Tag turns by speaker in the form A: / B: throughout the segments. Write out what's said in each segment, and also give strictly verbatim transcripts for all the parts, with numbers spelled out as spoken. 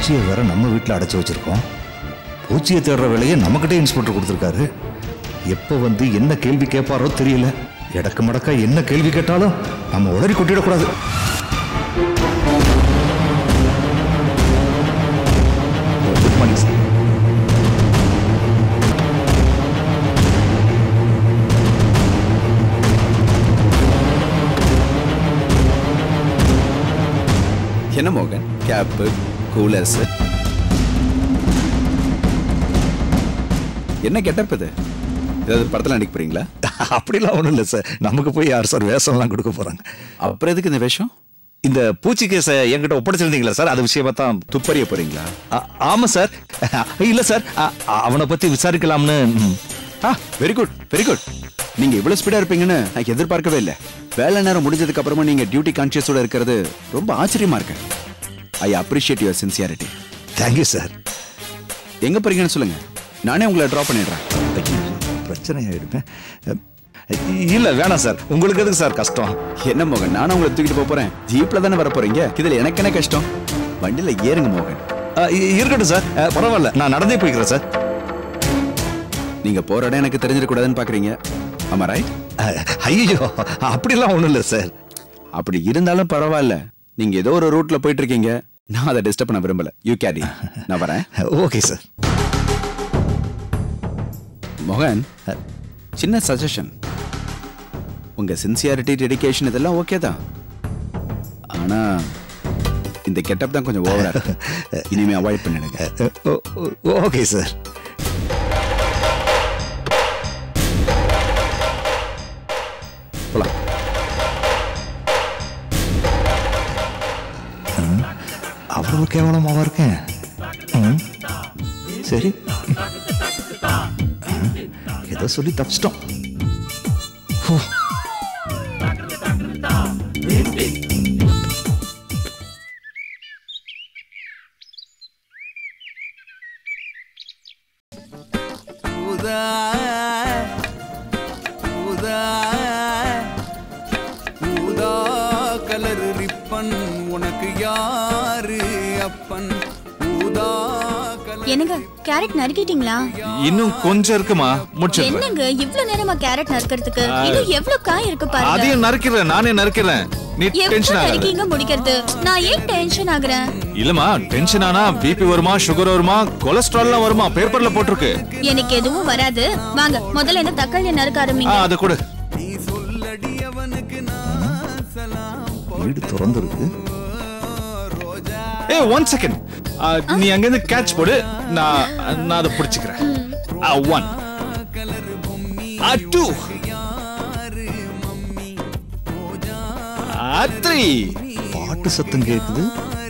A: பூச்சியை வேற நம்ம வீட்டில் அடைச்சி வச்சிருக்கோம். பூச்சியை தேடுற வேலையை நம்மகிட்டே இன்ஸ்பெக்டர் கொடுத்துருக்காரு. எப்போ வந்து என்ன கேள்வி கேட்பாரோ தெரியல. எடக்கு மடக்கா என்ன கேள்வி கேட்டாலும் நம்ம உடனே கொட்டிடக்கூடாது. Good morning sir.
B: என்ன மோகன், கேப்பு கூலர்ஸ் என்ன கெட்டப் இது? ஏதாவது படத்தில் நடிக்க போறீங்களா?
A: அப்படிலாம் ஒன்றும் இல்லை சார். நமக்கு போய் யார் சார் வேஷம்லாம் கொடுக்க போறாங்க?
B: அப்புறம் எதுக்கு இந்த வேஷம்?
A: இந்த பூச்சி கேஸை என்கிட்ட ஒப்படைச்சிருந்தீங்களா சார், அது விஷயமா தான்.
B: துப்பறிய போறீங்களா?
A: ஆமா சார். இல்ல சார், அவனை பத்தி விசாரிக்கலாம்னு.
B: ஆ, வெரி குட் வெரி குட். நீங்க இவ்வளவு ஸ்பீடா இருப்பீங்கன்னு நான் எதிர்பார்க்கவே இல்லை. வேலை நேரம் முடிஞ்சதுக்கு அப்புறமா நீங்க டியூட்டி கான்சியஸோட இருக்கிறது ரொம்ப ஆச்சரியமா இருக்கு. I appreciate your sincerity.
A: Thank you sir.
B: எங்க போறீங்கன்னு சொல்லுங்க, நானே உங்களை டிராப் பண்ணிடுறேன்.
A: பிரச்சனை ஆயிடுமே. இல்ல வேணாம் சார், உங்களுக்கு எதுக்கு சார் கஷ்டம்?
B: என்ன மோகன், நானும் உங்களை தூக்கிட்டு போக போறேன். ஜீப்ல தானே வர போறீங்க, இதுல எனக்கு என்ன கஷ்டம்? வண்டியில ஏறுங்க மோகன்.
A: இருக்கட்டும் சார், பரவாயில்ல, நான் நடந்தே போய்க்கிறேன் சார்.
B: நீங்க போற இடம் எனக்கு தெரிஞ்சிடக்கூடாதுன்னு பாக்குறீங்க. ஆமா ரைட்?
A: ஐயோ அப்படிலாம் ஒண்ணும் இல்லை சார்.
B: அப்படி இருந்தாலும் பரவாயில்ல, நீங்க ஏதோ ஒரு ரூட்ல போயிட்டு இருக்கீங்க, நான் அதை டிஸ்டர்ப் பண்ண விரும்பல. யூ கேரி, நான் வரேன்.
A: Okay sir.
B: மோகன், சின்ன சஜஷன். உங்க சின்சியாரிட்டி, டெடிகேஷன் இதெல்லாம் ஓகே தான். ஆனா இந்த கெட்டப் தான் கொஞ்சம் ஓவரா இருக்கு. இனிமே அவாய்ட் பண்ணிடுங்க.
A: Okay sir.
B: போலாம்.
A: அவ்வளவு கேவலமாவா இருக்கேன்? சரி, ஏதோ சொல்லி தப்பிச்சிட்டோம்.
C: கலர் ரிப்பன் உனக்கு யாரு அப்பன்?
D: என்னங்க கேரட் நறுக்கிட்டீங்களா?
E: இன்னும் கொஞ்சம் இருக்குமா, முடிச்சிடுறேன்.
D: என்னங்க இவ்ளோ நேரமா கேரட் நறுக்கிறதுக்கு? இன்னும் எவ்வளவு காய் இருக்கு பாருங்க.
E: அதையும் நறுக்கிறேன், நானே நறுக்கிறேன். நீ டென்ஷன் ஆகாத.
D: நறுக்கிங்க முடிக்கிறது. நான் ஏன் டென்ஷன் ஆகுறேன்?
E: இல்லமா, டென்ஷன் ஆனா பிபி வருமா, சுகர் வருமா, கொலஸ்ட்ரால்லாம் வருமா, பேப்பர்ல போட்டுருக்கு.
D: எனக்கு எதுவும் வராது. வாங்க முதல்ல இந்த தக்காளியை நறுக்க ஆரம்பிங்க.
E: அத கொடு.
A: வீடு திறந்திருக்கு.
E: ஏய் ஒன் செகண்ட், நீ அங்க இருந்து கேட்ச் போடு, நான் நான் அதை பிடிச்சுக்கிறேன். One two three.
A: பாட்டு சத்தம் கேக்குது.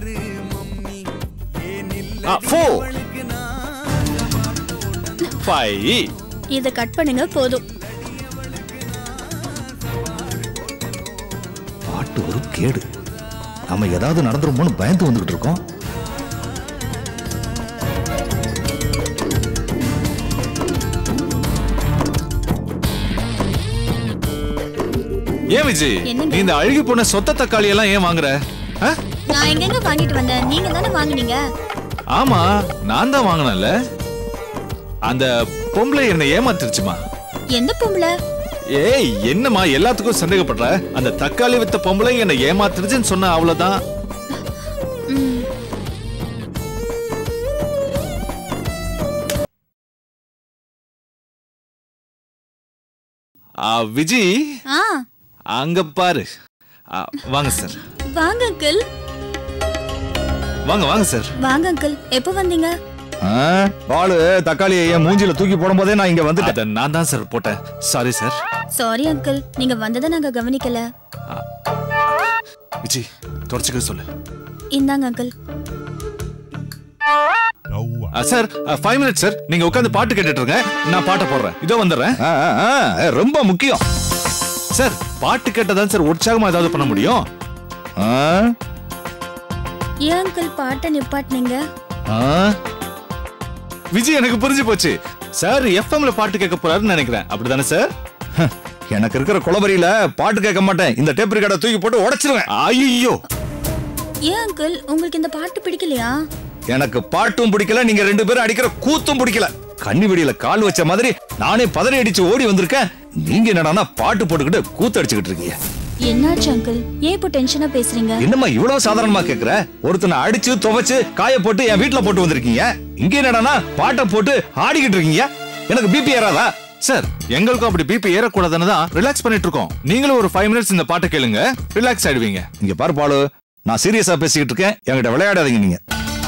E: Four five.
D: இத கட் பண்ணுங்க போதும்.
A: பாட்டு ஒரு கேடு. நம்ம ஏதாவது நடந்துருமோன்னு பயந்து வந்துகிட்டு இருக்கோம்.
E: ஏன் விஜய், நீ இந்த அழுகி போன சொத்த தக்காளி எல்லாம் ஏன் வாங்குற?
D: நான் எங்கங்க வாங்கிட்டு வந்தேன்? நீங்க தானே வாங்குனீங்க.
E: ஆமா, நான் தான் வாங்கினேன்ல. அந்த பொம்பளை என்ன ஏமாத்திருச்சுமா.
D: எந்த பொம்பளை?
E: ஏய் என்னமா எல்லாத்துக்கும் சந்தேகப்படுற? அந்த தக்காளி வித்த பொம்பளை என்ன ஏமாத்திருச்சுன்னு சொன்ன, அவ்வளவுதான். விஜி, அங்க பாரு. வாங்க சார்.
D: வாங்க அங்கிள்.
E: வாங்க வாங்க சார்.
D: வாங்க அங்கிள். எப்போ வந்தீங்க?
A: பாலு தக்காளியை என் மூஞ்சில தூக்கி போடும் போதே நான் இங்க வந்துட்டேன்.
E: நான் தான் சார் போட்டேன். Sorry sir.
D: சாரி அங்கிள், நீங்க வந்ததை நாங்க கவனிக்கல.
E: விஜி தொடச்சுக்க சொல்லு.
D: இந்தாங்க uncle.
E: Sir five minutes sir, நீங்க உட்காந்து பாட்டு கேட்டுட்டு இருங்க, நான் பாட்டை போடுறேன். இதோ வந்துடுறேன்.
A: ரொம்ப முக்கியம்
E: சார், பாட்டு கேட்டதான் சார் உற்சாகமா ஏதாவது பண்ண முடியும்.
D: ஏன் அங்கிள் பாட்டை நிப்பாட்டினீங்க?
E: விஜய் எனக்கு புரிஞ்சு போச்சு. சார் எஃப்எம்ல பாட்டு கேட்க போறாருன்னு நினைக்கிறேன். அப்படிதானே சார்?
A: எனக்கு இருக்கிற குளவரியில பாட்டு கேட்க மாட்டேன். இந்த டேப் ரெக்கார்டை தூக்கி போட்டு உடைச்சிருவேன்.
E: ஐயோ.
D: ஏன் அங்கிள், உங்களுக்கு இந்த பாட்டு பிடிக்கலையா?
A: எனக்கு பாட்டும் பிடிக்கல, நீங்க ரெண்டு பேரும் அடிக்கிற கூத்தும் பிடிக்கல. கண்ணி வெடியில கால் வச்ச மாதிரி நானே பதறி அடிச்சு ஓடி வந்திருக்கேன். நீங்க என்னடானா பாட்டு போட்டுக்கிட்டு கூத்து அடிச்சுக்கிட்டு இருக்கீங்க.
D: என்னாச்சு அங்கிள்? ஏன் இப்போ டென்ஷனா பேசுறீங்க?
A: என்னம்மா இவ்வளவு சாதாரணமா கேக்குற? ஒருத்தனை அடிச்சு துவைச்சு காய போட்டு என் வீட்டுல போட்டு வந்திருக்கீங்க. இங்க என்னடானா பாட்டை போட்டு ஆடிக்கிட்டு இருக்கீங்க. எனக்கு பிபி ஏறாதா?
E: சார், எங்களுக்கும் அப்படி பிபி ஏறக்கூடாதுன்னு தான் ரிலாக்ஸ் பண்ணிட்டு இருக்கோம். நீங்களும் ஒரு ஃபைவ் மினிட்ஸ் இந்த பாட்டை கேளுங்க, ரிலாக்ஸ் ஆயிடுவீங்க.
A: இங்க பாரு பாலு, நான் சீரியஸா பேசிக்கிட்டு இருக்கேன். என்கிட்ட விளையாடாதீங்க நீங்க.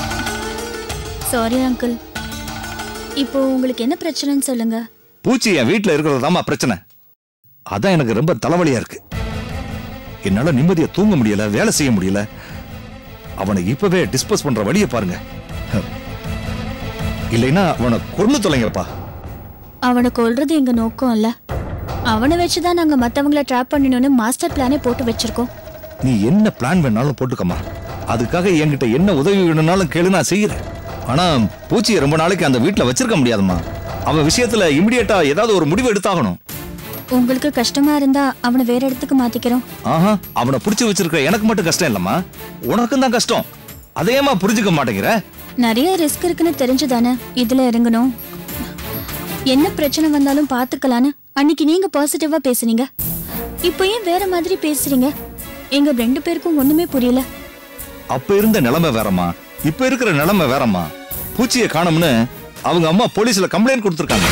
D: Sorry uncle. இப்போ உங்களுக்கு என்ன பிரச்சனைன்னு சொல்லுங்க.
A: பூச்சி என் வீட்டுல இருக்கிறதாமா பிரச்சனை. அதான் எனக்கு ரொம்ப தலைவலியா இருக்கு. என்னால நிம்மதியா தூங்க முடியல, வேலை செய்ய முடியல. அவனை இப்பவே டிஸ்போஸ் பண்ற வழியை பாருங்க. இல்லைன்னா அவனை கொன்னு தொலைங்கப்பா.
D: அவனை கொல்றது எங்க நோக்கம் இல்ல. அவனை வச்சுதான் நாங்க மத்தவங்கள ட்ராப் பண்ணணும்னு மாஸ்டர் பிளானே போட்டு வச்சிருக்கோம்.
A: நீ என்ன பிளான் வேணாலும் போட்டுக்கமா. அதுக்காக என்கிட்ட என்ன உதவி வேணும்னாலும் கேளு, நான் செய்யறேன். ஆனா பூச்சியை ரொம்ப நாளைக்கு அந்த வீட்டுல வச்சிருக்க முடியாதுமா. அவன் விஷயத்துல இமிடியேட்டா ஏதாவது ஒரு முடிவு எடுத்தாகணும்.
D: உங்களுக்கு கஷ்டமா இருந்தா அவனை வேற இடத்துக்கு மாத்திக்கிறோம்.
A: ஆஹா, அவனை புடிச்சு வச்சிருக்க எனக்கு மட்டும் கஷ்டம் இல்லம்மா, உனக்கும் தான் கஷ்டம். அதையேமா புரிஞ்சுக்க மாட்டேங்கிற?
D: நிறைய ரிஸ்க் இருக்குன்னு தெரிஞ்சுதானே இதுல இறங்கணும். என்ன பிரச்சனை வந்தாலும் பாத்துக்கலான்னு அன்னைக்கு நீங்க பாசிட்டிவா பேசுனீங்க. இப்போ ஏன் வேற மாதிரி பேசுறீங்க? எங்க ரெண்டு பேருக்கும் ஒண்ணுமே புரியல.
A: அப்ப இருந்த நிலைமை வேறம்மா, இப்ப இருக்கிற நிலைமை வேறம்மா. பூச்சியை காணோம்னு அவங்க அம்மா போலீஸ்ல கம்ப்ளைண்ட் கொடுத்திருக்காங்க.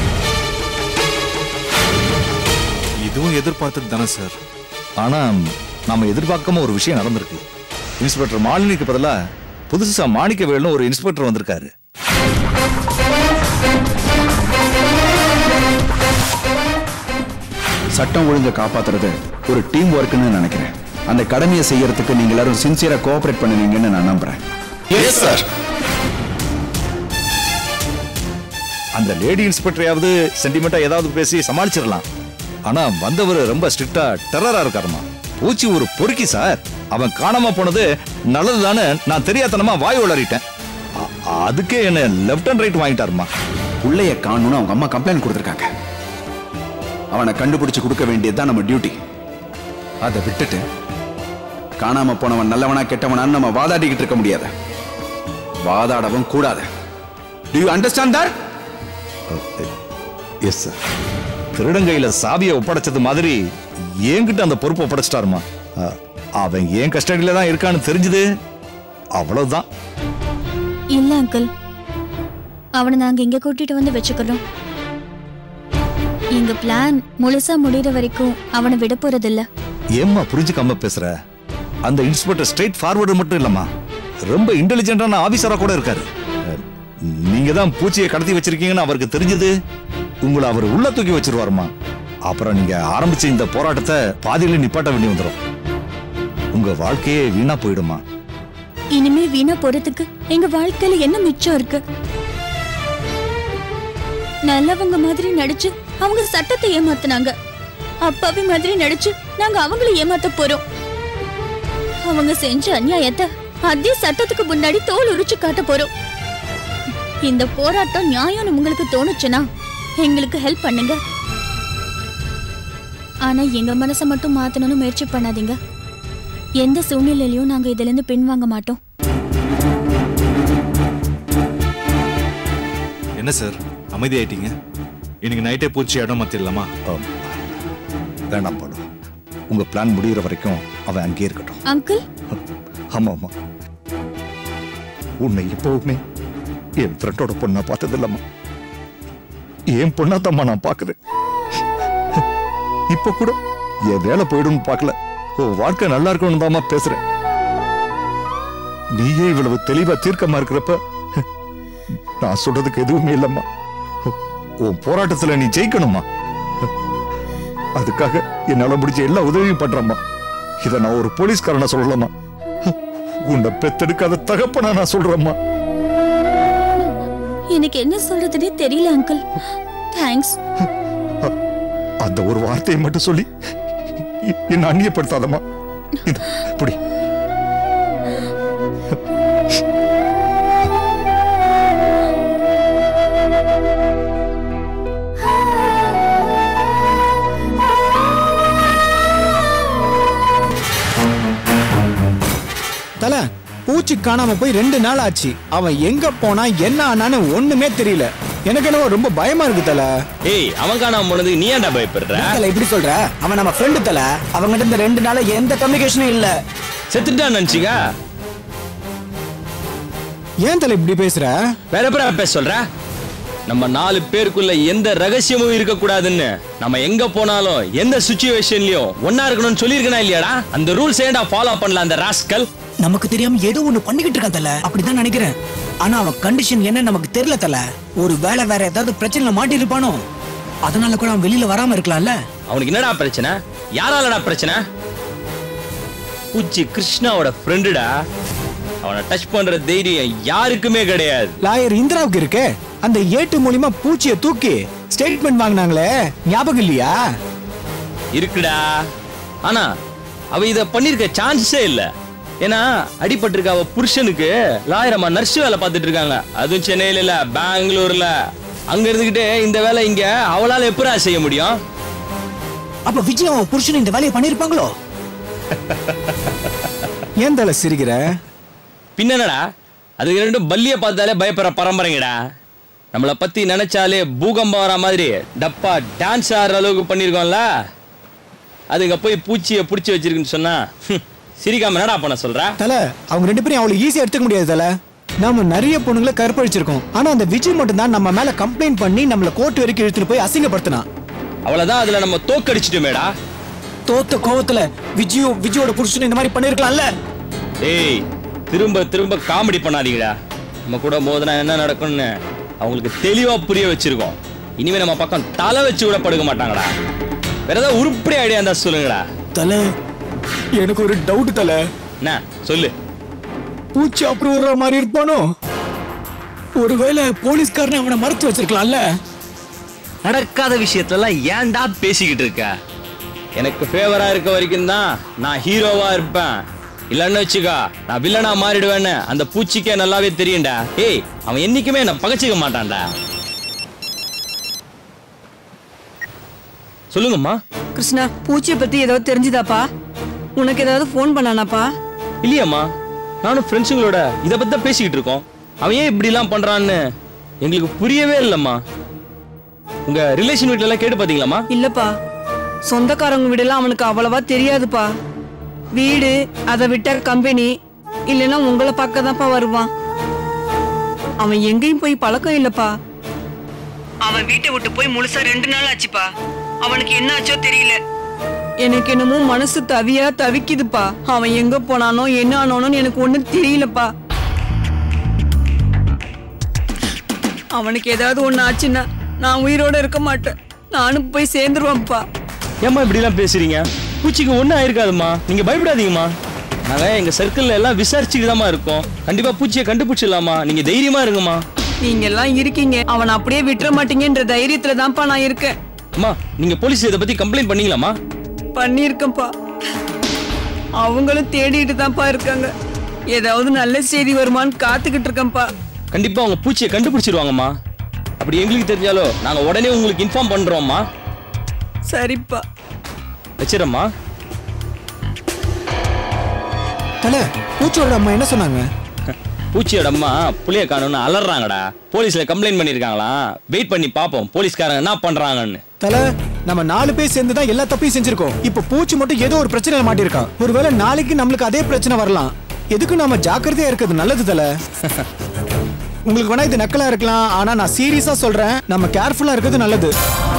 E: இதுவும் எதிர்பார்த்தது தானே சார்.
A: ஆனா நாம எதிர்பார்க்காம ஒரு விஷயம் நடந்திருக்கு. இன்ஸ்பெக்டர் மாலினிக்கு பதிலா புதுசா மாணிக்கவேல்னு ஒரு இன்ஸ்பெக்டர் வந்திருக்காரு.
B: சட்டம் ஒழுங்கை காப்பாத்துறது ஒரு டீம் ஒர்க்னு நினைக்கிறேன். அந்த கடமையை செய்யறதுக்கு நீங்க எல்லாரும் சின்சியரா கோஆபரேட் பண்ணுவீங்கன்னு நான் நம்புறேன்.
A: Yes sir. அந்த லேடி இன்ஸ்பெக்டரையாவது சென்டிமெண்டா ஏதாவது பேசி சமாளிச்சிடலாம். ஆனா வந்தவர் ரொம்ப ஸ்ட்ரிக்டா டெரரா இருக்காருமா. பூச்சி ஒரு பொறுக்கி சார். அவன் காணாம போனது நல்லதுதானே நான் தெரியாதனமா வாய் உளறிட்டேன். அதுக்கே என்ன லெஃப்ட் அண்ட் ரைட் வாங்கிட்டாருமா.
B: புள்ளைய காணணும்னு அவங்க அம்மா கம்ப்ளைண்ட் கொடுத்துருக்காங்க. அவனை கண்டுபிடிச்சு கொடுக்க வேண்டியதுதான் நம்ம டியூட்டி. அதை விட்டுட்டு காணாம போனவன் நல்லவனா கெட்டவனான்னு நம்ம வாதாடிக்கிட்டு இருக்க முடியாது. வாதாடவும் கூடாது. Do you understand that?
A: Yes sir. திருடங்கையில சாவியை ஒப்படைச்சது மாதிரி என்கிட்ட அந்த பொறுப்பை ஒப்படைச்சிட்டாருமா. அவன் ஏன் கஸ்டடியில தான் இருக்கான்னு தெரிஞ்சது, அவ்வளவுதான்.
D: இல்ல அங்கிள், அவனை நாங்க இங்க கூட்டிட்டு வந்து வச்சுக்கிறோம். எங்க பிளான் முழுசா முடிகிற வரைக்கும் அவனை விட போறது இல்ல.
A: ஏம்மா புரிஞ்சுக்காம பேசுற? அந்த இன்ஸ்பெக்டர் ஸ்ட்ரெயிட் ஃபார்வர்டு மட்டும் இல்லம்மா, ரொம்ப இன்டெலிஜென்டான ஆபீசரா கூட இருக்காரு. நீங்க தான் பூச்சியை கடத்தி வச்சிருக்கீங்கன்னு அவருக்கு தெரிஞ்சது, உங்களை அவர் உள்ள தூக்கி வச்சிருவாருமா. அப்புறம் நீங்க ஆரம்பிச்ச இந்த போராட்டத்தை பாதியில நிப்பாட்ட வேண்டி வந்துடும். உங்க வாழ்க்கையே வீணா போயிடுமா.
D: இனிமே வீணா போறதுக்கு எங்க வாழ்க்கையில என்ன மிச்சம் இருக்கு? நல்லவங்க மாதிரி நடிச்சு அவங்க சட்டத்தை ஏமாத்தினாங்க. அப்பாவி மாதிரி நடிச்சு நாங்க அவங்கள ஏமாத்த போறோம். அவங்க செஞ்ச அநியாயத்தை அதே சட்டத்துக்கு முன்னாடி தோல் உரிச்சு காட்ட போறோம். இந்த போராட்டம் நியாயம்னு உங்களுக்கு தோணுச்சுன்னா எங்களுக்கு ஹெல்ப் பண்ணுங்க. ஆனா எங்க மனசை மட்டும் மாத்தணும்னு முயற்சி பண்ணாதீங்க. எந்த சூழ்நிலையிலையும் நாங்க இதுல இருந்து பின்வாங்க மாட்டோம்.
E: என்ன சார் அமைதியாயிட்டீங்க? இன்னைக்கு நைட்டே பூச்சி இடம் மாத்திரலாமா?
A: வேண்டாம் பாடு, உங்க பிளான் முடிகிற வரைக்கும் அவன் அங்கே இருக்கட்டும்.
D: அங்கிள்.
A: ஆமா ஆமா, உன்னை எப்பவுமே என் ஃப்ரெண்டோட பொண்ணா பார்த்தது இல்லம்மா. என் பொண்ணா தம்மா நான் பாக்குறேன். இப்ப கூட என் வேலை போயிடும் பார்க்கல, உன் வாழ்க்கை நல்லா இருக்கணும் தாமா பேசுறேன். நீயே இவ்வளவு தெளிவா தீர்க்கமா இருக்கிறப்ப நான் சொல்றதுக்கு எதுவுமே இல்லம்மா. உன் போராட்டத்துல நீ ஜெயிக்கணுமா. அதுக்காக என்னால முடிஞ்ச எல்லா உதவியும் பண்றம்மா. இத நான் ஒரு போலீஸ்காரனா சொல்லலாமா, உன்னை பெத்தெடுக்காத தகப்பனா நான் சொல்றேம்மா.
D: எனக்கு என்ன சொல்றதுன்னே தெரியல அங்கிள். தேங்க்ஸ்.
A: அந்த ஒரு வார்த்தையை மட்டும் சொல்லி என்ன அந்நியப்படுத்தாதம்மா. புடி.
F: தல, பூச்சி பூச்சி காணாம போய் ரெண்டு நாள் ஆச்சு. அவன் எங்க போனா என்ன ஆனான்னு ஒண்ணுமே தெரியல. எனக்கு என்னவோ ரொம்ப பயமா இருக்கு தல.
G: ஏய், அவன் காணாம போனதுக்கு நீ ஏன்டா பயப்படுற?
F: தல இப்படி சொல்ற? அவன் நம்ம ஃப்ரெண்டு தல. அவங்கிட்ட இந்த ரெண்டு நாளா எந்த கம்யூனிகேஷனும் இல்ல.
G: செத்துட்டான்னு நினைச்சிங்க?
F: ஏன் தல இப்படி பேசுற?
G: வேற எப்படா பேச சொல்ற? நம்ம நாலு பேருக்குள்ள எந்த ரகசியமும் இருக்க கூடாதுன்னு நம்ம எங்க போனாலும் எந்த சிச்சுவேஷன்லயும் ஒன்னா இருக்கணும்னு சொல்லியிருக்கனா இல்லையாடா? அந்த ரூல்ஸ் ஏன்டா ஃபாலோ பண்ணல அந்த ராஸ்கல்?
F: நமக்கு தெரியாம ஏதோ ஒண்ணு பண்ணிக்கிட்டு இருக்கான் தல. அப்படிதான் நினைக்கிறேன். ஆனா அவன் கண்டிஷன் என்ன நமக்கு தெரியல தல. ஒரு வேலை வேற ஏதாவது பிரச்சனைல மாட்டி இருப்பானோ, அதனால கூட அவன் வெளியில வராம இருக்கலாம்ல.
G: அவனுக்கு என்னடா பிரச்சனை? யாராலடா பிரச்சனை? பூச்சி கிருஷ்ணாவோட ஃப்ரெண்டுடா. அவனை டச் பண்ற தைரியம் யாருக்குமே கிடையாது.
F: லாயர் இந்திராவுக்கு இருக்கு. அந்த ஏட்டு மூலியமா பூச்சியை தூக்கி ஸ்டேட்மெண்ட் வாங்கினாங்களே, ஞாபகம் இல்லையா?
G: இருக்குடா. ஆனா அவ இத பண்ணிருக்க சான்ஸே இல்ல. ஏன்னா அடிபட்டிருக்க அவ புருஷனுக்கு லாயர் அம்மா நர்ஸ் வேலை பார்த்துட்டு இருக்காங்க. அதுவும் சென்னையில இல்ல, பெங்களூர்ல. அங்க இருந்துகிட்டே இந்த வேலை இங்க அவளால எப்படா செய்ய முடியும்?
F: அப்ப விஜய் அவன் புருஷன் இந்த வேலையை பண்ணிருப்பாங்களோ? ஏன் தல சிரிக்கிற?
G: பின்னடா, அதுக்கு ரெண்டும் பல்லிய பார்த்தாலே பயப்படுற பரம்பரைங்கடா. நம்மளை பத்தி நினைச்சாலே பூகம்பம் வர மாதிரி டப்பா டான்ஸ் ஆடுற அளவுக்கு பண்ணிருக்கோம்ல. அதுங்க போய் பூச்சியை பிடிச்சி வச்சிருக்குன்னு சொன்னா சிரிக்காம என்னடா பண்ண சொல்ற?
F: தல, அவங்க ரெண்டு பேரும் அவ்வளவு ஈஸியா எடுத்துக்க முடியாது தல. நாம நிறைய பொண்ணுங்களை கற்பழிச்சிருக்கோம். ஆனா அந்த விஜய் மட்டும் தான் நம்ம மேல கம்ப்ளைண்ட் பண்ணி நம்மள கோர்ட் வரைக்கும் இழுத்துட்டு போய் அசிங்கப்படுத்தினான்.
G: அவ்வளவுதான், அதுல நம்ம தோக்கடிச்சிட்டோமேடா.
F: தோத்த கோவத்துல விஜயோ விஜயோட புருஷன் இந்த மாதிரி பண்ணிருக்கலாம்ல.
G: ஏய், திரும்ப திரும்ப காமெடி பண்ணாதீங்கடா. நம்ம கூட மோதனா என்ன நடக்கும்னு அவங்களுக்கு தெளிவா புரிய வச்சிருக்கோம். இனிமே நம்ம பக்கம் தலை வச்சு கூட படுக்க மாட்டாங்கடா. வேற ஏதாவது உருப்படி ஐடியா இருந்தா சொல்லுங்கடா.
F: தல, எனக்கு ஒரு டவுட் தல.
G: என்ன சொல்லு?
F: பூச்சி அப்புறம் விடுற மாதிரி இருப்பானோ? ஒருவேளை போலீஸ்காரன் அவனை மறைச்சு வச்சிருக்கலாம்ல.
G: நடக்காத விஷயத்தெல்லாம் ஏன்டா பேசிக்கிட்டு இருக்க? எனக்கு ஃபேவரா இருக்க வரைக்கும் தான் நான் ஹீரோவா இருப்பேன். இல்லன்னு வச்சுக்கா, நான் வில்லனா மாறிடுவேன்னு அந்த பூச்சிக்கே நல்லாவே தெரியும்டா. ஏய், அவன் என்னைக்குமே என்ன பகச்சிக்க மாட்டான்டா. சொல்லுங்கம்மா.
H: கிருஷ்ணா, பூச்சியை பத்தி ஏதாவது தெரிஞ்சுதாப்பா? உனக்கு ஏதாவது போன் பண்ணானாப்பா?
G: இல்லையம்மா, நானும் ஃப்ரெண்ட்ஸுங்களோட இதை பத்தி தான் பேசிக்கிட்டு இருக்கோம். அவன் ஏன் இப்படி எல்லாம் பண்றான்னு எங்களுக்கு புரியவே இல்லம்மா. உங்க ரிலேஷன் வீட்ல எல்லாம் கேட்டு பாத்தீங்களாமா?
H: இல்லப்பா, சொந்தக்காரங்க வீடெல்லாம் அவனுக்கு அவ்வளவா தெரியாதுப்பா. வீடு, அதை விட்ட கம்பெனி, இல்லைன்னா உங்களை பார்க்க தான்ப்பா வருவான். அவன் எங்கேயும் போய் பழக்கம் இல்லப்பா. அவன் வீட்டை விட்டு போய் முழுசா ரெண்டு நாள் ஆச்சுப்பா. அவனுக்கு என்ன ஆச்சோ தெரியல. எனக்கு என்னமோ மனசு தவியா தவிக்குதுப்பா. அவன் எங்க போனானோ என்ன ஆனானோன்னு எனக்கு ஒண்ணும் தெரியலப்பா. அவனுக்கு ஏதாவது ஒண்ணு ஆச்சுன்னா நான் உயிரோட இருக்க மாட்டேன். நானும் போய் சேர்ந்துருவேன்ப்பா.
G: ஏம்மா இப்படி எல்லாம் பேசுறீங்க? பூச்சிக்கு ஒண்ணும் ஆயிருக்காதுமா, நீங்க பயப்படாதீங்கம்மா. நாங்க எங்க சர்க்கிள்ல எல்லாம் விசாரிச்சுட்டு தான் இருக்கோம். கண்டிப்பா பூச்சியை கண்டுபிடிச்சிடலாமா, நீங்க தைரியமா இருங்கம்மா.
H: நீங்க எல்லாம் இருக்கீங்க, அவன் அப்படியே விட்டுற மாட்டீங்கன்ற தைரியத்துல தான்ப்பா நான் இருக்கேன்.
G: அம்மா, நீங்க போலீஸ் இதை பத்தி கம்ப்ளைண்ட் பண்ணீங்களாமா?
H: பண்ணிருக்கேன்ப்பா. அவங்களும் தேடிட்டு தான்ப்பா இருக்காங்க. ஏதாவது நல்ல செய்தி வருமான்னு காத்துக்கிட்டு இருக்கேன்ப்பா.
G: கண்டிப்பா அவங்க பூச்சியை கண்டுபிடிச்சிருவாங்கம்மா. அப்படி எங்களுக்கு தெரிஞ்சாலோ நாங்க உடனே உங்களுக்கு இன்ஃபார்ம் பண்றோம்மா.
H: சரிப்பா,
G: வச்சிரம்மா.
F: தல, பூச்சியோட அம்மா என்ன சொன்னாங்க?
G: பூச்சியோட அம்மா புளிய காணும்னு அலறாங்கடா. போலீஸ்ல கம்ப்ளைண்ட் பண்ணிருக்காங்களாம். வெயிட் பண்ணி பாப்போம் போலீஸ்காரங்க என்ன பண்றாங்கன்னு.
F: தல, நம்ம நாலு பேர் சேர்ந்து தான் எல்லா தப்பையும் செஞ்சிருக்கோம். இப்ப பூச்சி மட்டும் ஏதோ ஒரு பிரச்சனையில மாட்டிருக்கான். ஒருவேளை நாளைக்கு நம்மளுக்கு அதே பிரச்சனை வரலாம். எதுக்கு நாம ஜாக்கிரதையா இருக்கிறது நல்லது தல. உங்களுக்கு வேணா இது நக்கலா இருக்கலாம், ஆனா நான் சீரியஸா சொல்றேன், நம்ம கேர்ஃபுல்லா இருக்கிறது நல்லது.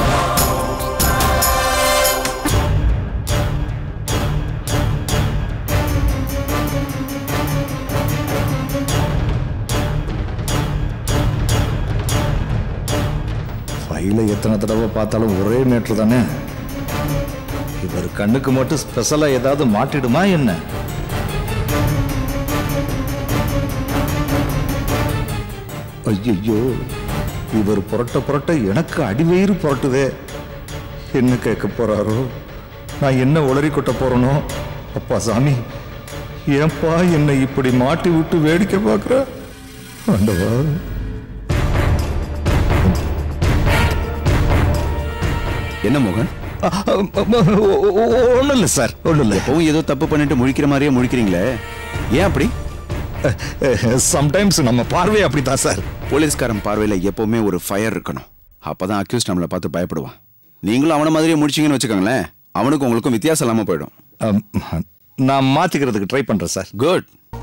A: ஃபைலை எத்தனை தடவை பார்த்தாலும் ஒரே மேட்ரு தானே. இவர் கண்ணுக்கு மட்டும் ஸ்பெஷலா ஏதாவது மாட்டிடுமா என்ன? ஐயோ, இவர் புரட்ட புரட்ட எனக்கு அடிவயிறு புரட்டுதே. என்ன கேட்க போறாரோ, நான் என்ன உளறி கொட்ட போறனோ. அப்பா சாமி, ஏன்பா என்னை இப்படி மாட்டி விட்டு வேடிக்கை பார்க்கிற? ஆண்டவா.
B: என்ன மோகன்?
A: ஒன்றும் இல்லை சார், ஒன்றும் இல்லை.
B: எப்பவும் ஏதோ தப்பு பண்ணிட்டு முழிக்கிற மாதிரியே முழிக்கிறீங்களே, ஏன் அப்படி?
A: சம்டைம்ஸ் நம்ம பார்வை அப்படித்தான் சார்.
B: போலீஸ்காரன் பார்வையில எப்பவுமே ஒரு ஃபயர் இருக்கணும். அப்பதான் அக்யூஸ் நம்மளை பார்த்து பயப்படுவான். நீங்களும் அவனை மாதிரியே முடிச்சிங்கன்னு வச்சுக்கோங்களேன், அவனுக்கும் உங்களுக்கும் வித்தியாசம் இல்லாம போயிடும்.
A: நான் மாத்திக்கிறதுக்கு ட்ரை பண்றேன் சார்.
B: குட்.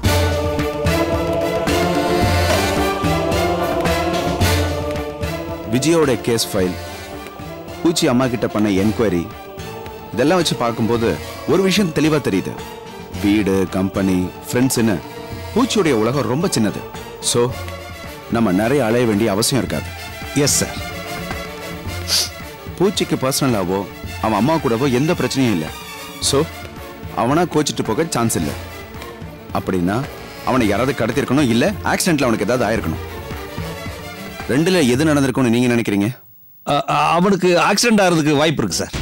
B: விஜயோட கேஸ் ஃபைல், பூச்சி அம்மா கிட்ட பண்ண என்கொயரி, இதெல்லாம் வச்சு பார்க்கும்போது ஒரு விஷயம் தெளிவா தெரியுது. வீடு, கம்பெனி, ஃப்ரெண்ட்ஸ்னு பூச்சியோடைய உலகம் ரொம்ப சின்னது. ஸோ நம்ம நிறைய அலைய வேண்டிய அவசியம் இருக்காது.
A: Yes sir.
B: பூச்சிக்கு பர்சனலாவோ அவன் அம்மா கூடவோ எந்த பிரச்சனையும் இல்லை. ஸோ அவனா கோச்சிட்டு போக சான்ஸ் இல்லை. அப்படின்னா அவனை யாராவது கடத்திருக்கணும், இல்லை ஆக்சிடென்ட்ல அவனுக்கு ஏதாவது ஆயிருக்கணும். ரெண்டுல எது நடந்திருக்கும்னு நீங்க நினைக்கிறீங்க?
A: அவனுக்கு ஆக்சிடென்ட் ஆகிறதுக்கு வாய்ப்பு இருக்கு சார்.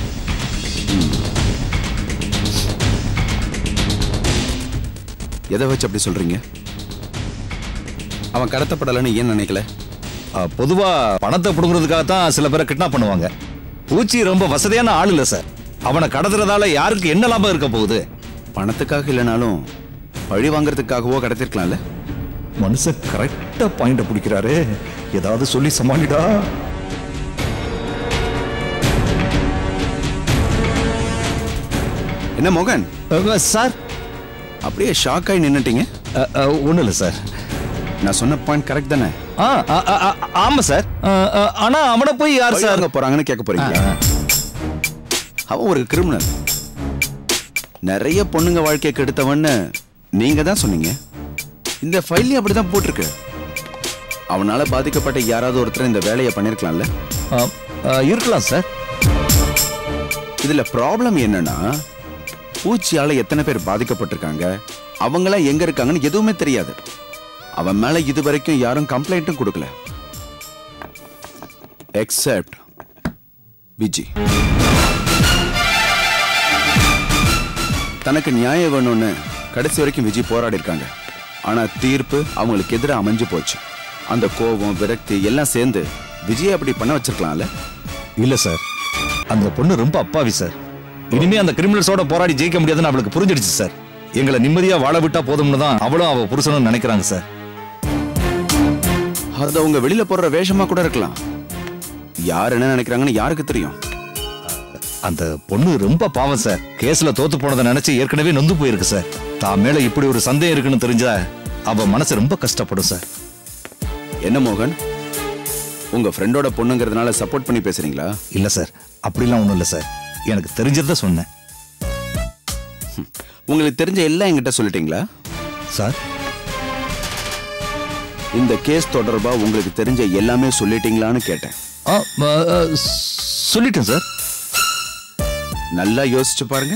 B: எதை வச்சு அப்படி சொல்றீங்க? அவன் கடத்தப்படலன்னு ஏன் நினைக்கல?
A: பொதுவா பணத்தை புடுங்கிறதுக்காக தான் சில பேரை கிட்னாப் பண்ணுவாங்க. பூச்சி ரொம்ப வசதியான ஆள் இல்ல சார். அவனை கடத்துறதால யாருக்கு என்ன லாபம் இருக்க போகுது?
B: பணத்துக்காக இல்லைனாலும் பழி வாங்கறதுக்காகவோ கடத்திருக்கலாம்ல.
A: மனுஷன் கரெக்டா பாயிண்ட பிடிக்கிறாரு. ஏதாவது சொல்லி சமாளிடா.
B: என்ன மோகன்
A: சார்
B: அப்படியே ஷாக் ஆகி நின்னுட்டீங்க?
A: ஒண்ணு இல்ல சார்.
B: நான் சொன்ன பாயிண்ட் கரெக்ட் தானே?
A: ஆமா சார். ஆனா அவனை போய் யார் சார்
B: போறாங்கன்னு கேட்க போறீங்க? அவன் ஒரு கிரிமினல். நிறைய பொண்ணுங்க வாழ்க்கையை கெடுத்தவன்னு நீங்க தான் சொன்னீங்க. இந்த ஃபைல்லையும் அப்படிதான் போட்டிருக்கு. அவனால பாதிக்கப்பட்ட யாராவது ஒருத்தர் இந்த வேலையை பண்ணிருக்கலாம்ல?
A: இருக்கலாம் சார்.
B: இதுல ப்ராப்ளம் என்னன்னா, பூச்சியால எத்தனை பேர் பாதிக்கப்பட்டிருக்காங்க, அவங்கள எங்க இருக்காங்கன்னு எதுவுமே தெரியாது. அவன் மேல இதுவரைக்கும் யாரும் கம்ப்ளைண்ட்டும் கொடுக்கல, எக்ஸெப்ட் விஜி. தனக்கு நியாயம் வேணும்னு கடைசி வரைக்கும் விஜய் போராடி இருக்காங்க. ஆனா தீர்ப்பு அவங்களுக்கு எதிராக அமைஞ்சு போச்சு. அந்த கோபம், விரக்தி எல்லாம் சேர்ந்து விஜய் அப்படி பண்ண வச்சிருக்கலாம்ல?
A: இல்ல சார், அந்த பொண்ணு ரொம்ப அப்பாவி சார். இனிமே அந்த கிரிமினல்ஸோட போராடி ஜெயிக்க முடியாதுன்னு அவளுக்கு புரிஞ்சிடுச்சு சார். எங்களை நிம்மதியா வாழ விட்டா போதும்னு தான் அவளும் அவ புருஷனும் நினைக்கிறாங்க சார்.
B: அது அவங்க வெளியில போடுற வேஷமா கூட இருக்கலாம். யார் என்ன நினைக்கிறாங்கன்னு யாருக்கு தெரியும்?
A: அந்த பொண்ணு ரொம்ப பாவம் சார். கேஸ்ல தோத்து போனதை நினைச்சு ஏற்கனவே நொந்து போயிருக்கு சார். தான் மேல இப்படி ஒரு சந்தேகம் இருக்குன்னு தெரிஞ்சா அவ மனசு ரொம்ப கஷ்டப்படும் சார்.
B: என்ன மோகன், உங்க ஃப்ரெண்டோட பொண்ணுங்கிறதுனால சப்போர்ட் பண்ணி பேசுறீங்களா?
A: இல்ல சார், அப்படிலாம் ஒண்ணும் இல்ல சார். எனக்கு தெரிஞ்சதை சொன்னேன்.
B: உங்களுக்கு தெரிஞ்ச எல்லாம் என்கிட்ட சொல்லிட்டீங்களா
A: சார்?
B: இந்த கேஸ் தொடர்பா உங்களுக்கு தெரிஞ்ச எல்லாமே சொல்லிட்டீங்களான்னு கேட்டேன்.
A: சொல்லிட்டேன் சார்.
B: நல்லா யோசிச்சு பாருங்க.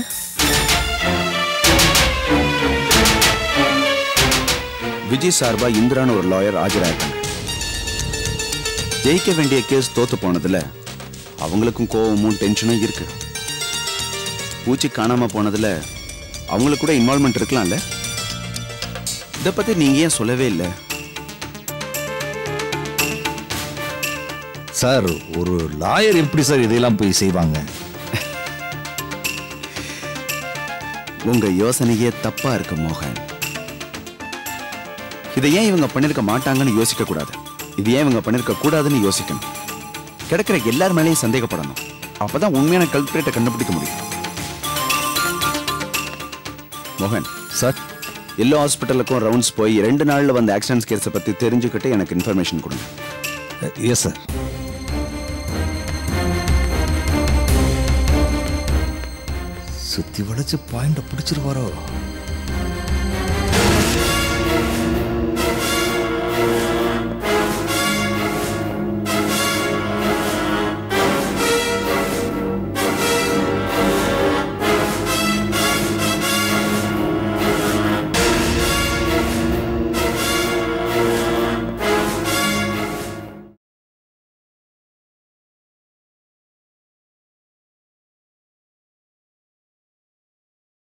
B: விஜய் சார்பா இந்திரான்னு ஒரு லாயர் ஆஜராயிருக்காங்க. ஜெயிக்க வேண்டிய கேஸ் தோத்து போனதுல அவங்களுக்கும் கோவமும் டென்ஷனும் இருக்கு. பூச்சி காணாம போனதுல அவங்களுக்கு கூட இன்வால்மெண்ட் இருக்கலாம்ல? இதை பத்தி நீங்க ஏன் சொல்லவே இல்லை?
A: சார், ஒரு லாயர் எப்படி சார் இதெல்லாம் போய் செய்வாங்க?
B: உங்க யோசனையே தப்பா இருக்கு மோகன். இதை ஏன் இவங்க பண்ணிருக்க மாட்டாங்கன்னு யோசிக்க கூடாது. இது ஏன் இவங்க பண்ணிருக்க கூடாதுன்னு யோசிக்கணும். கிடைக்கிற எல்லார் மேலேயும் சந்தேகப்படணும். அப்பதான் உண்மையான கல்பிரேட்டை கண்டுபிடிக்க முடியும். மோகன்
A: சார்,
B: எல்லா ஹாஸ்பிட்டலுக்கும் ரவுண்ட்ஸ் போய் ரெண்டு நாள்ல வந்த ஆக்சிடென்ட் கேஸை பத்தி தெரிஞ்சுக்கிட்டு எனக்கு இன்ஃபர்மேஷன் கொடுங்க.
A: Yes sir. சுத்தி வளைச்சு பாயிண்ட பிடிச்சிருவாரோ?